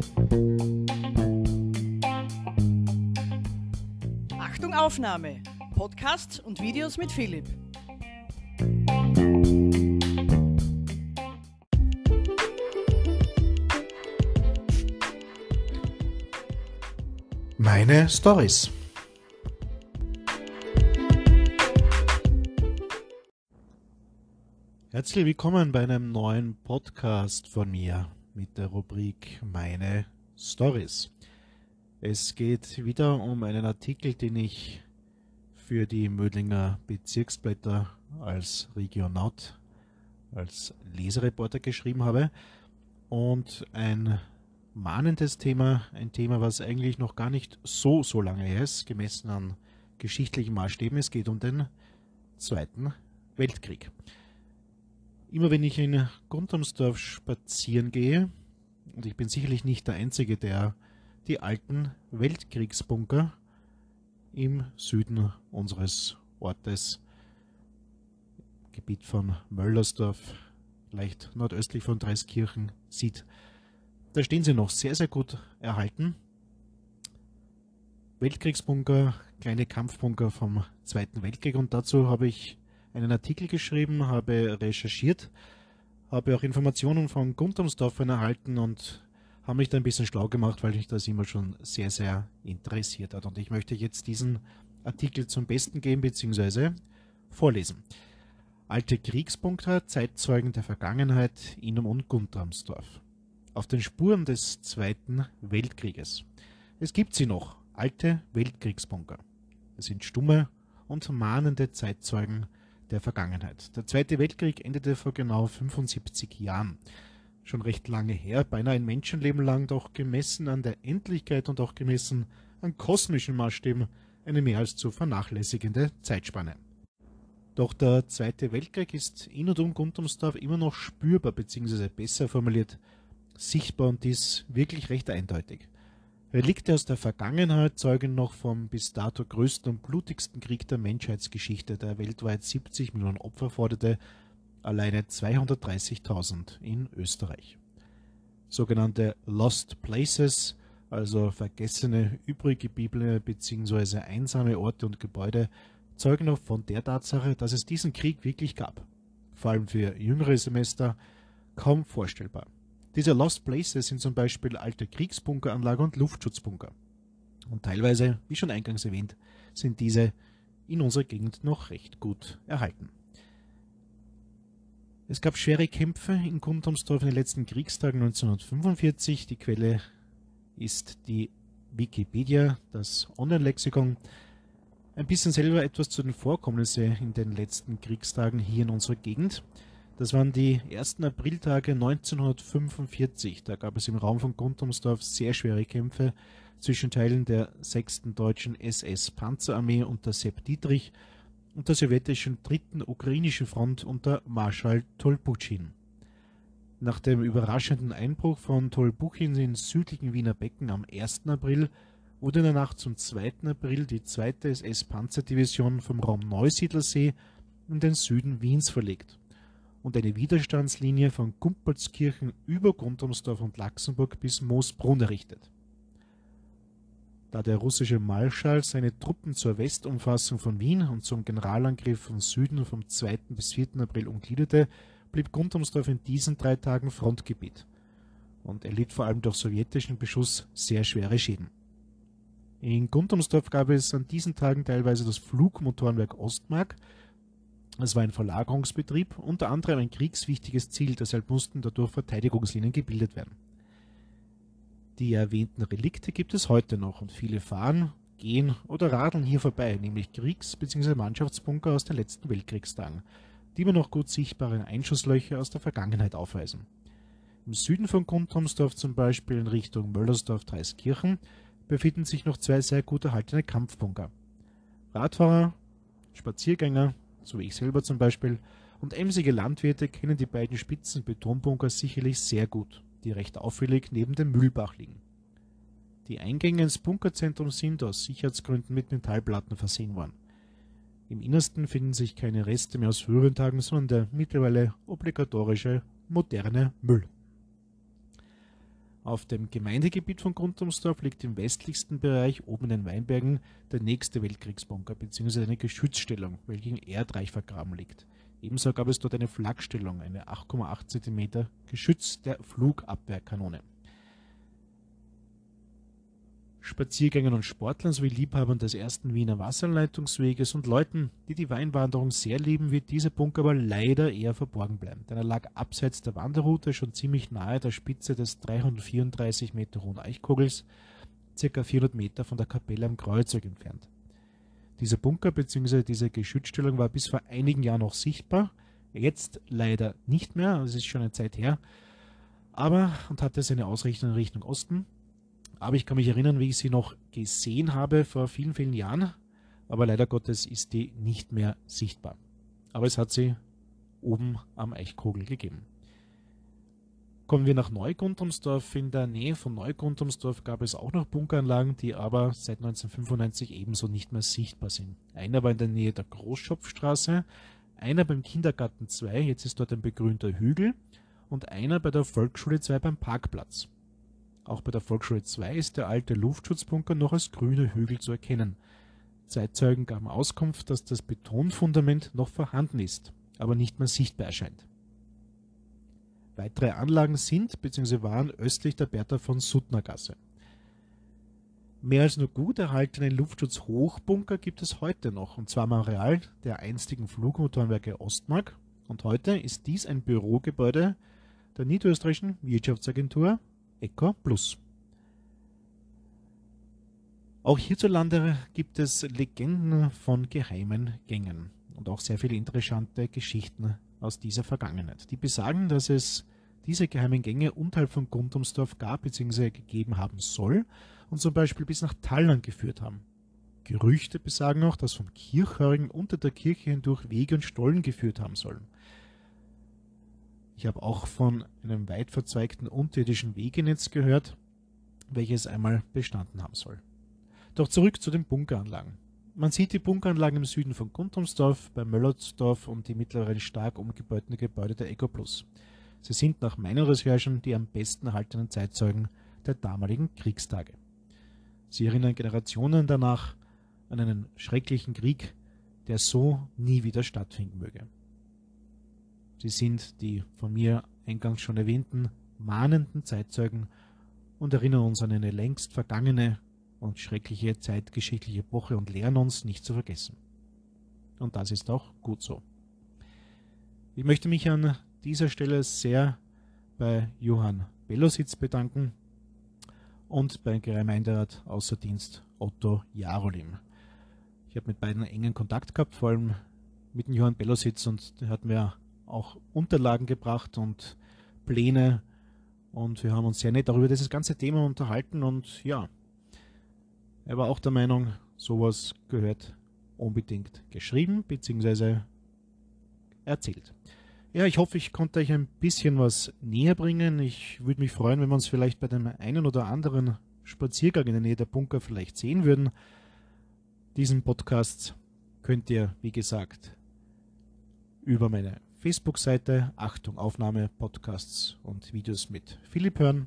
Achtung Aufnahme! Podcasts und Videos mit Philipp. Meine Storys. Herzlich willkommen bei einem neuen Podcast von mir mit der Rubrik Meine Storys. Es geht wieder um einen Artikel, den ich für die Mödlinger Bezirksblätter als Regionaut, als Lesereporter geschrieben habe, und ein mahnendes Thema, ein Thema, was eigentlich noch gar nicht so lange her ist, gemessen an geschichtlichen Maßstäben. Es geht um den Zweiten Weltkrieg. Immer wenn ich in Gundamsdorf spazieren gehe, und ich bin sicherlich nicht der Einzige, der die alten Weltkriegsbunker im Süden unseres Ortes, Gebiet von Möllersdorf, leicht nordöstlich von Dreiskirchen, sieht. Da stehen sie noch sehr, sehr gut erhalten. Weltkriegsbunker, kleine Kampfbunker vom Zweiten Weltkrieg, und dazu habe ich einen Artikel geschrieben, habe recherchiert, habe auch Informationen von Gundamsdorfern erhalten und habe mich da ein bisschen schlau gemacht, weil mich das immer schon sehr, sehr interessiert hat. Und ich möchte jetzt diesen Artikel zum Besten geben bzw. vorlesen. Alte Kriegspunkte, Zeitzeugen der Vergangenheit in und Gundamsdorf. Auf den Spuren des Zweiten Weltkrieges. Es gibt sie noch, alte Weltkriegsbunker. Es sind stumme und mahnende Zeitzeugen der Vergangenheit. Der Zweite Weltkrieg endete vor genau 75 Jahren. Schon recht lange her, beinahe ein Menschenleben lang, doch gemessen an der Endlichkeit und auch gemessen an kosmischen Maßstäben eine mehr als zu vernachlässigende Zeitspanne. Doch der Zweite Weltkrieg ist in und um Gundamsdorf immer noch spürbar, beziehungsweise besser formuliert, sichtbar, und dies wirklich recht eindeutig. Relikte aus der Vergangenheit zeugen noch vom bis dato größten und blutigsten Krieg der Menschheitsgeschichte, der weltweit 70 Millionen Opfer forderte, alleine 230.000 in Österreich. Sogenannte Lost Places, also vergessene, übrig gebliebene bzw. einsame Orte und Gebäude, zeugen noch von der Tatsache, dass es diesen Krieg wirklich gab. Vor allem für jüngere Semester kaum vorstellbar. Diese Lost Places sind zum Beispiel alte Kriegsbunkeranlagen und Luftschutzbunker. Und teilweise, wie schon eingangs erwähnt, sind diese in unserer Gegend noch recht gut erhalten. Es gab schwere Kämpfe in Gundamsdorf in den letzten Kriegstagen 1945. Die Quelle ist die Wikipedia, das Online-Lexikon. Ein bisschen selber etwas zu den Vorkommnissen in den letzten Kriegstagen hier in unserer Gegend. Das waren die ersten Apriltage 1945. Da gab es im Raum von Gundamsdorf sehr schwere Kämpfe zwischen Teilen der 6. Deutschen SS-Panzerarmee unter Sepp Dietrich und der sowjetischen 3. Ukrainischen Front unter Marschall Tolbuchin. Nach dem überraschenden Einbruch von Tolbuchin ins südlichen Wiener Becken am 1. April wurde in der Nacht zum 2. April die 2. SS-Panzerdivision vom Raum Neusiedlersee in den Süden Wiens verlegt und eine Widerstandslinie von Gumpertskirchen über Gundamsdorf und Laxenburg bis Moosbrunn errichtet. Da der russische Marschall seine Truppen zur Westumfassung von Wien und zum Generalangriff von Süden vom 2. bis 4. April umgliederte, blieb Gundamsdorf in diesen 3 Tagen Frontgebiet und erlitt vor allem durch sowjetischen Beschuss sehr schwere Schäden. In Gundamsdorf gab es an diesen Tagen teilweise das Flugmotorenwerk Ostmark. Es war ein Verlagerungsbetrieb, unter anderem ein kriegswichtiges Ziel, deshalb mussten dadurch Verteidigungslinien gebildet werden. Die erwähnten Relikte gibt es heute noch und viele fahren, gehen oder radeln hier vorbei, nämlich Kriegs- bzw. Mannschaftsbunker aus den letzten Weltkriegstagen, die immer noch gut sichtbare Einschusslöcher aus der Vergangenheit aufweisen. Im Süden von Gundamsdorf, zum Beispiel in Richtung Möllersdorf-Dreiskirchen, befinden sich noch 2 sehr gut erhaltene Kampfbunker. Radfahrer, Spaziergänger, so wie ich selber zum Beispiel, und emsige Landwirte kennen die beiden spitzen Betonbunker sicherlich sehr gut, die recht auffällig neben dem Mühlbach liegen. Die Eingänge ins Bunkerzentrum sind aus Sicherheitsgründen mit Metallplatten versehen worden. Im Innersten finden sich keine Reste mehr aus früheren Tagen, sondern der mittlerweile obligatorische moderne Müll. Auf dem Gemeindegebiet von Grundamsdorf liegt im westlichsten Bereich, oben in den Weinbergen, der nächste Weltkriegsbunker bzw. eine Geschützstellung, welche im Erdreich vergraben liegt. Ebenso gab es dort eine Flakstellung, eine 8,8 cm Geschütz der Flugabwehrkanone. Spaziergängern und Sportlern sowie Liebhabern des ersten Wiener Wasserleitungsweges und Leuten, die die Weinwanderung sehr lieben, wird dieser Bunker aber leider eher verborgen bleiben, denn er lag abseits der Wanderroute schon ziemlich nahe der Spitze des 334 Meter hohen Eichkogels, ca. 400 Meter von der Kapelle am Kreuzweg entfernt. Dieser Bunker bzw. diese Geschützstellung war bis vor einigen Jahren noch sichtbar, jetzt leider nicht mehr, es ist schon eine Zeit her, und hatte seine Ausrichtung in Richtung Osten. Aber ich kann mich erinnern, wie ich sie noch gesehen habe vor vielen, vielen Jahren. Aber leider Gottes ist die nicht mehr sichtbar. Aber es hat sie oben am Eichkogel gegeben. Kommen wir nach Neugrundamsdorf. In der Nähe von Neugrundamsdorf gab es auch noch Bunkeranlagen, die aber seit 1995 ebenso nicht mehr sichtbar sind. Einer war in der Nähe der Großschopfstraße, einer beim Kindergarten 2, jetzt ist dort ein begrünter Hügel, und einer bei der Volksschule 2 beim Parkplatz. Auch bei der Volksschule 2 ist der alte Luftschutzbunker noch als grüner Hügel zu erkennen. Zeitzeugen gaben Auskunft, dass das Betonfundament noch vorhanden ist, aber nicht mehr sichtbar erscheint. Weitere Anlagen sind bzw. waren östlich der Bertha von Suttner Gasse. Mehr als nur gut erhaltene Luftschutzhochbunker gibt es heute noch, und zwar am Areal der einstigen Flugmotorenwerke Ostmark, und heute ist dies ein Bürogebäude der niederösterreichischen Wirtschaftsagentur ECO Plus. Auch hierzulande gibt es Legenden von geheimen Gängen und auch sehr viele interessante Geschichten aus dieser Vergangenheit, die besagen, dass es diese geheimen Gänge unterhalb von Grundamsdorf gab bzw. gegeben haben soll und zum Beispiel bis nach Tallern geführt haben. Gerüchte besagen auch, dass von Kirchhörigen unter der Kirche hindurch Wege und Stollen geführt haben sollen. Ich habe auch von einem weit verzweigten unterirdischen Wegenetz gehört, welches einmal bestanden haben soll. Doch zurück zu den Bunkeranlagen. Man sieht die Bunkeranlagen im Süden von Grundamsdorf, bei Möllersdorf und die mittleren stark umgebauten Gebäude der ECO Plus. Sie sind nach meinen Recherchen die am besten erhaltenen Zeitzeugen der damaligen Kriegstage. Sie erinnern Generationen danach an einen schrecklichen Krieg, der so nie wieder stattfinden möge. Sie sind die von mir eingangs schon erwähnten mahnenden Zeitzeugen und erinnern uns an eine längst vergangene und schreckliche zeitgeschichtliche Epoche und lehren uns, nicht zu vergessen. Und das ist auch gut so. Ich möchte mich an dieser Stelle sehr bei Johann Bellositz bedanken und beim Gemeinderat außer Dienst Otto Jarolim. Ich habe mit beiden engen Kontakt gehabt, vor allem mit dem Johann Bellositz, und der hat mir auch Unterlagen gebracht und Pläne, und wir haben uns sehr nett darüber dieses ganze Thema unterhalten, und ja, er war auch der Meinung, sowas gehört unbedingt geschrieben bzw. erzählt. Ja, ich hoffe, ich konnte euch ein bisschen was näher bringen. Ich würde mich freuen, wenn wir uns vielleicht bei dem einen oder anderen Spaziergang in der Nähe der Bunker vielleicht sehen würden. Diesen Podcast könnt ihr, wie gesagt, über meine Facebook-Seite, Achtung Aufnahme, Podcasts und Videos mit Philipp hören.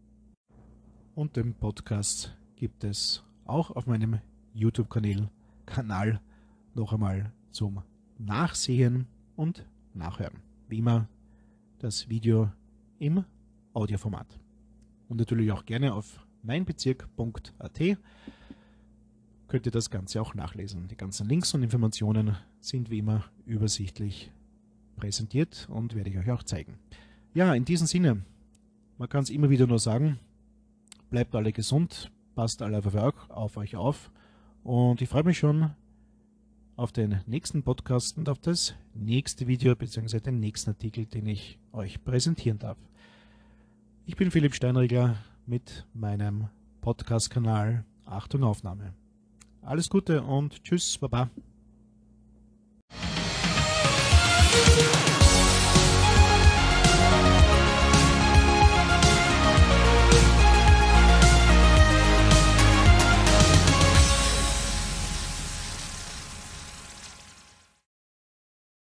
Und den Podcast gibt es auch auf meinem YouTube-Kanal noch einmal zum Nachsehen und Nachhören. Wie immer das Video im Audioformat. Und natürlich auch gerne auf meinbezirk.at könnt ihr das Ganze auch nachlesen. Die ganzen Links und Informationen sind wie immer übersichtlich präsentiert und werde ich euch auch zeigen. Ja, in diesem Sinne, man kann es immer wieder nur sagen, bleibt alle gesund, passt alle auf euch auf, und ich freue mich schon auf den nächsten Podcast und auf das nächste Video bzw. den nächsten Artikel, den ich euch präsentieren darf. Ich bin Philipp Steinriegler mit meinem Podcast-Kanal Achtung Aufnahme. Alles Gute und tschüss, baba.